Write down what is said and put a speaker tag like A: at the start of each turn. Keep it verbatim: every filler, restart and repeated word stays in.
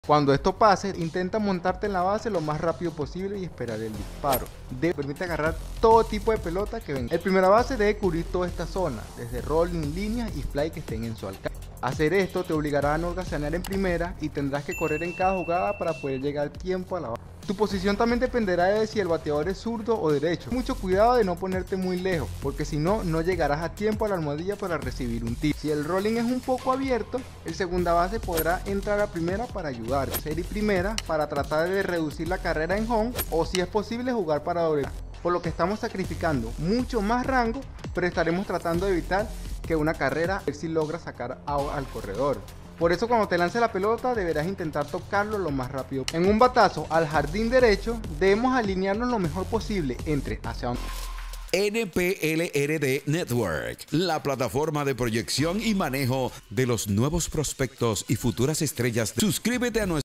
A: Cuando esto pase, intenta montarte en la base lo más rápido posible y esperar el disparo. Te permite agarrar todo tipo de pelota que venga. El primera base debe cubrir toda esta zona, desde rolling, líneas y fly que estén en su alcance. Hacer esto te obligará a no gasear en primera y tendrás que correr en cada jugada para poder llegar a tiempo a la base. Tu posición también dependerá de si el bateador es zurdo o derecho. Mucho cuidado de no ponerte muy lejos, porque si no, no llegarás a tiempo a la almohadilla para recibir un tiro. Si el rolling es un poco abierto, el segunda base podrá entrar a primera para ayudar, serie primera para tratar de reducir la carrera en home, o si es posible jugar para doble. Por lo que estamos sacrificando mucho más rango, pero estaremos tratando de evitar que una carrera, a ver si logra sacar out al corredor. Por eso cuando te lance la pelota deberás intentar tocarlo lo más rápido. En un batazo al jardín derecho debemos alinearnos lo mejor posible entre hacia donde...
B: N P L R D Network, la plataforma de proyección y manejo de los nuevos prospectos y futuras estrellas. Suscríbete a nuestro